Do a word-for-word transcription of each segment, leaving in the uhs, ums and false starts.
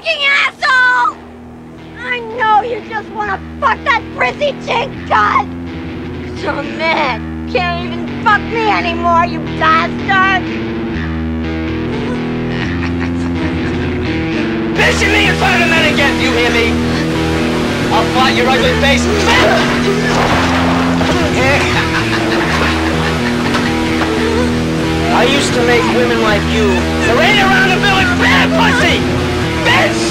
fucking asshole! I know you just want to fuck that prissy chink cunt! So mad, can't even fuck me anymore, you bastard! Mention me in front of the men again, you hear me? I'll flat your ugly face. I used to make women like you parade around the village bare pussy! Bitch!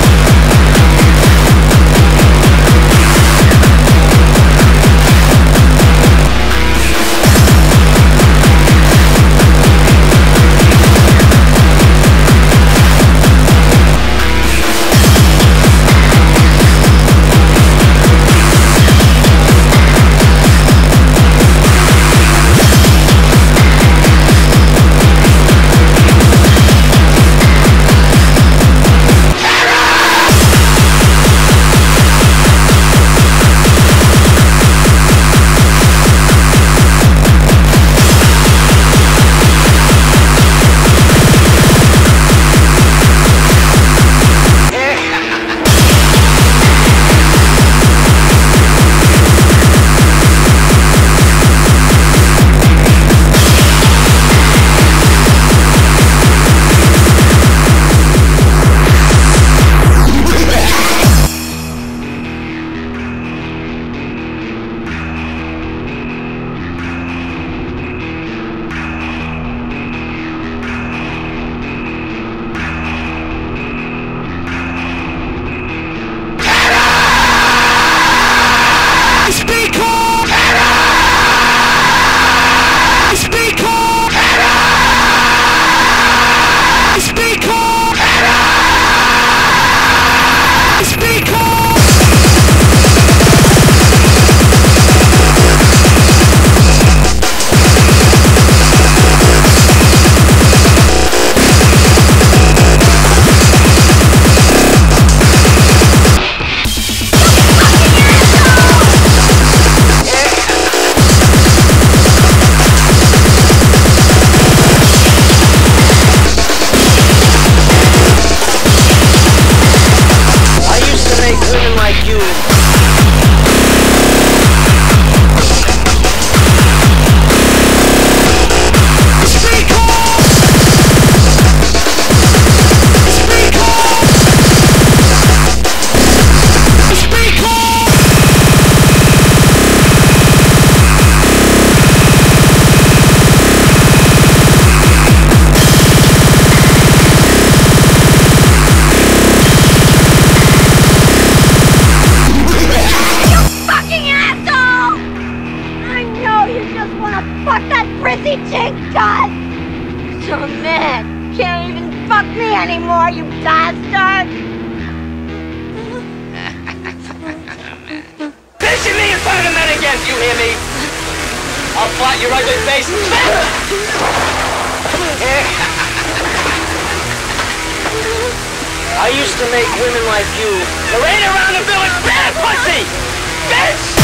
Fuck that prissy chink cunt! So mad, can't even fuck me anymore, you bastard! Mention me in front of the men again, you hear me? I'll flat your ugly face. I used to make women like you parade around the village bare pussy! Bitch!